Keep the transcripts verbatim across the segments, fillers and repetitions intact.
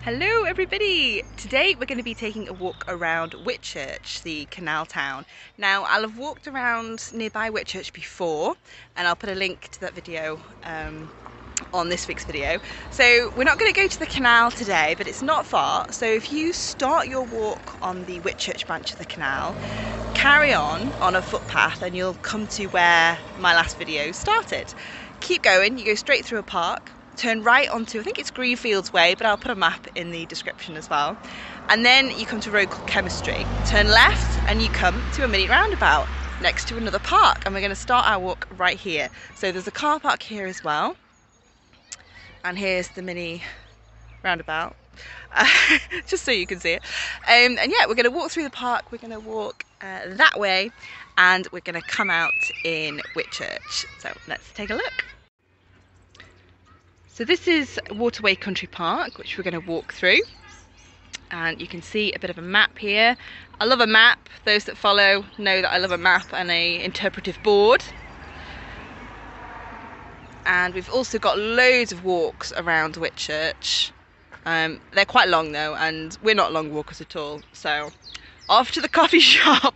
Hello everybody! Today we're going to be taking a walk around Whitchurch, the canal town. Now I'll have walked around nearby Whitchurch before and I'll put a link to that video um, on this week's video. So we're not going to go to the canal today, but it's not far. So if you start your walk on the Whitchurch branch of the canal, carry on on a footpath and you'll come to where my last video started. Keep going, you go straight through a park, turn right onto, I think it's Greenfields Way, but I'll put a map in the description as well. And then you come to a road called Chemistry. Turn left and you come to a mini roundabout next to another park, and we're going to start our walk right here. So there's a car park here as well. And here's the mini roundabout, uh, just so you can see it. Um, and yeah, we're going to walk through the park, we're going to walk uh, that way, and we're going to come out in Whitchurch. So let's take a look. So this is Waterway Country Park, which we're going to walk through, and you can see a bit of a map here. I love a map. Those that follow know that I love a map and a interpretive board. And we've also got loads of walks around Whitchurch. Um, they're quite long though, and we're not long walkers at all. So off to the coffee shop.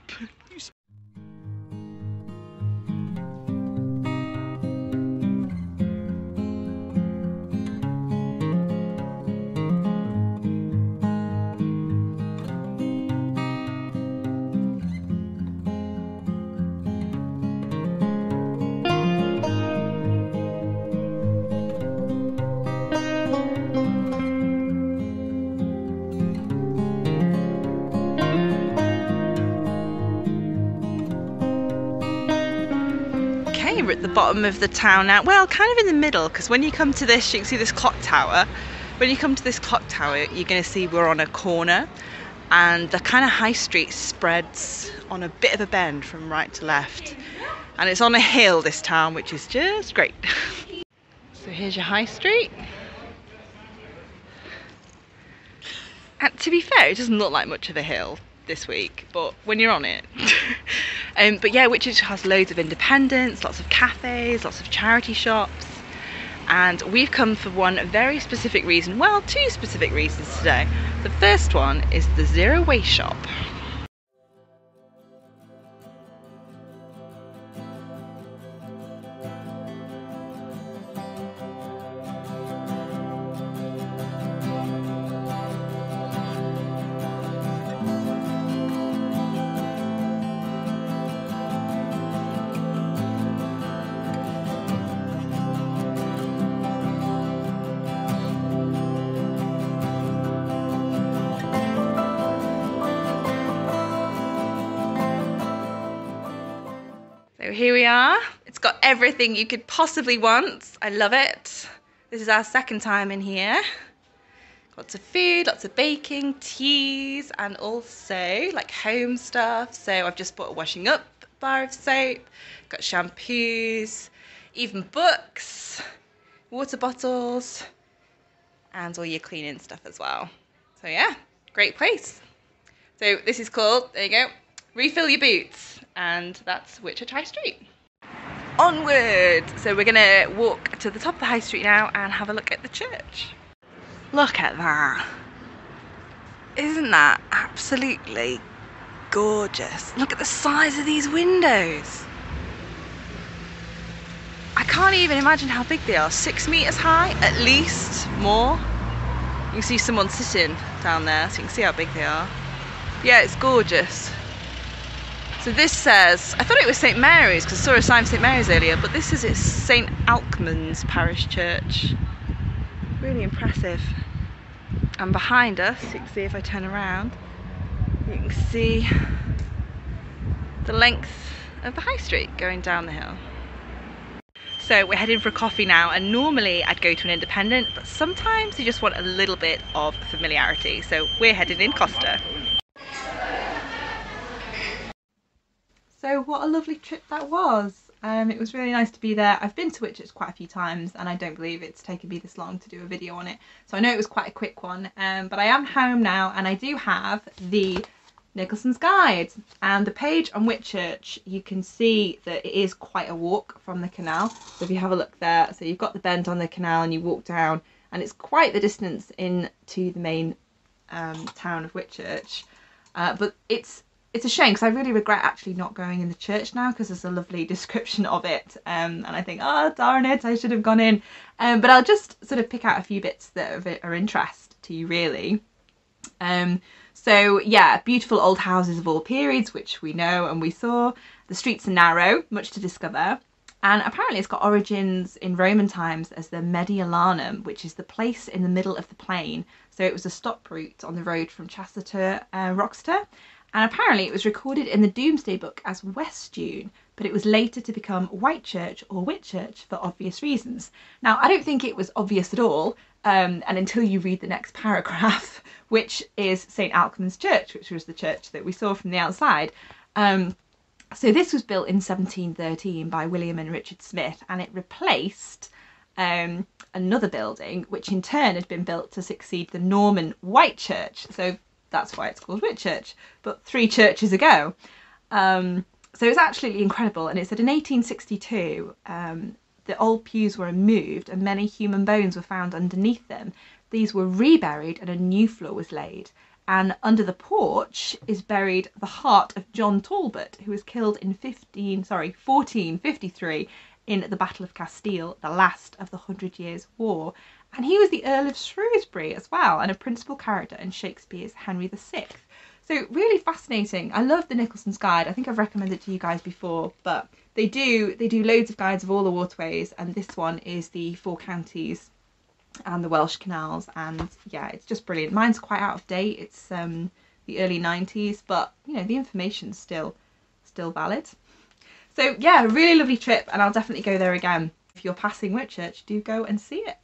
We're at the bottom of the town now, well, kind of in the middle, because when you come to this, you can see this clock tower. When you come to this clock tower, you're going to see we're on a corner, and the kind of high street spreads on a bit of a bend from right to left, and it's on a hill, this town, which is just great. So here's your high street, and to be fair, it doesn't look like much of a hill this week, but when you're on it. um, but yeah, Whitchurch has loads of independents, lots of cafes, lots of charity shops, and we've come for one very specific reason, well, two specific reasons today. The first one is the zero waste shop. So here we are. It's got everything you could possibly want. I love it. This is our second time in here. Lots of food, lots of baking, teas, and also like home stuff. So I've just bought a washing up bar of soap, got shampoos, even books, water bottles, and all your cleaning stuff as well. So yeah, great place. So this is called, there you go, Refill Your Boots, and that's Whitchurch High Street. Onward! So we're gonna walk to the top of the high street now and have a look at the church. Look at that. Isn't that absolutely gorgeous? Look at the size of these windows. I can't even imagine how big they are. Six meters high, at least, more. You can see someone sitting down there, so you can see how big they are. Yeah, it's gorgeous. So this says, I thought it was Saint Mary's because I saw a sign for Saint Mary's earlier, but this is it's Saint Alkmund's Parish Church. Really impressive. And behind us, you can see if I turn around, you can see the length of the high street going down the hill. So we're heading for a coffee now, and normally I'd go to an independent, but sometimes you just want a little bit of familiarity. So we're heading in Costa. So what a lovely trip that was. Um, it was really nice to be there. I've been to Whitchurch quite a few times and I don't believe it's taken me this long to do a video on it. So I know it was quite a quick one, um, but I am home now and I do have the Nicholson's Guide, and the page on Whitchurch, you can see that it is quite a walk from the canal. So if you have a look there, so you've got the bend on the canal and you walk down and it's quite the distance in to the main um, town of Whitchurch. Uh, but it's it's a shame because I really regret actually not going in the church now, because there's a lovely description of it, um, and I think, oh darn it, I should have gone in. Um, but I'll just sort of pick out a few bits that are of are interest to you really. Um, so yeah, beautiful old houses of all periods, which we know and we saw. The streets are narrow, much to discover. And apparently it's got origins in Roman times as the Mediolanum, which is the place in the middle of the plain. So it was a stop route on the road from Chester to uh, Roxeter. And apparently it was recorded in the Domesday Book as Westune, but it was later to become Whitechurch or Whitchurch for obvious reasons. Now, I don't think it was obvious at all, um, and until you read the next paragraph, which is Saint Alkmund's Church, which was the church that we saw from the outside. Um, So this was built in seventeen thirteen by William and Richard Smith, and it replaced um, another building, which in turn had been built to succeed the Norman Whitechurch. So that's why it's called Whitchurch, but three churches ago. Um, so it's absolutely incredible. And it said in eighteen sixty-two, um, the old pews were removed and many human bones were found underneath them. These were reburied and a new floor was laid. And under the porch is buried the heart of John Talbot, who was killed in fifteen, sorry, fourteen fifty-three in the Battle of Castile, the last of the Hundred Years' War. And he was the Earl of Shrewsbury as well, and a principal character in Shakespeare's Henry the Sixth. So really fascinating. I love the Nicholson's Guide. I think I've recommended it to you guys before, but they do they do loads of guides of all the waterways, and this one is the four counties and the Welsh canals, and yeah, it's just brilliant. Mine's quite out of date. It's um the early nineties, but you know, the information's still still valid. So yeah, a really lovely trip, and I'll definitely go there again. If you're passing Whitchurch, do go and see it.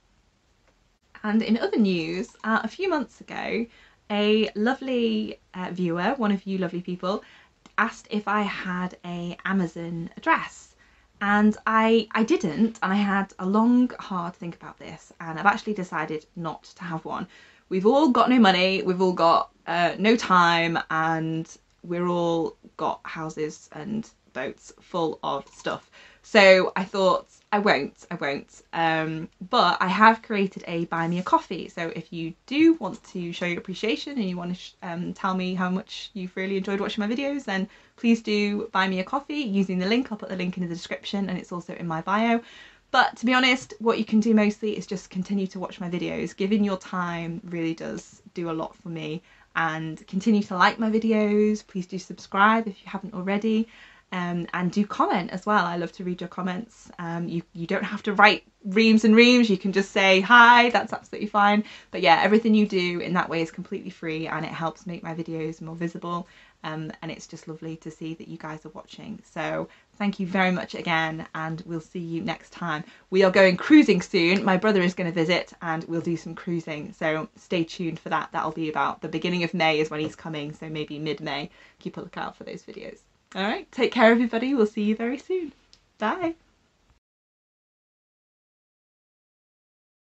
And in other news, uh, a few months ago, a lovely uh, viewer, one of you lovely people, asked if I had a Amazon address. And I, I didn't, and I had a long, hard think about this, and I've actually decided not to have one. We've all got no money, we've all got uh, no time, and we're all got houses and boats full of stuff. So I thought, I won't, I won't. Um, but I have created a Buy Me a Coffee. So if you do want to show your appreciation and you want to sh um, tell me how much you've really enjoyed watching my videos, then please do buy me a coffee using the link. I'll put the link in the description, and it's also in my bio. But to be honest, what you can do mostly is just continue to watch my videos. Giving your time really does do a lot for me. And continue to like my videos. Please do subscribe if you haven't already. Um, and do comment as well. I love to read your comments. Um, you, you don't have to write reams and reams. You can just say hi, that's absolutely fine. But yeah, everything you do in that way is completely free, and it helps make my videos more visible. Um, and it's just lovely to see that you guys are watching. So thank you very much again, and we'll see you next time. We are going cruising soon. My brother is going to visit, and we'll do some cruising. So stay tuned for that. That'll be about the beginning of May is when he's coming. So maybe mid-May. Keep a lookout for those videos. All right, take care everybody. We'll see you very soon. Bye.